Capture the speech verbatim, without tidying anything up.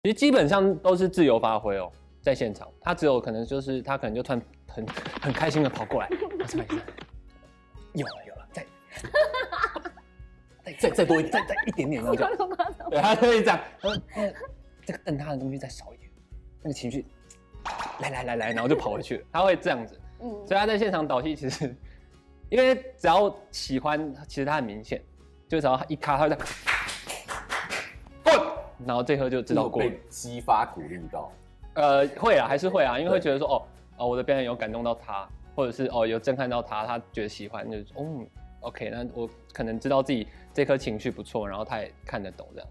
其实基本上都是自由发挥哦，在现场，他只有可能就是他可能就突然很很开心的跑过来，什么意思？有了有了，再再再再多一点，再再一点点这样就，对，他就会这样，然后那个这个瞪他的东西再少一点，那个情绪，来来来来，然后就跑回去了，他会这样子，嗯，所以他在现场导戏其实，因为只要喜欢，其实他很明显，就只要一卡，他会这样。然后这颗就知道过了， 被激发鼓励到， 呃，会啊，还是会啊，因为会觉得说，哦，哦，我的表演有感动到他，或者是哦有震撼到他，他觉得喜欢，就是哦 ，OK，那我可能知道自己这颗情绪不错，然后他也看得懂这样。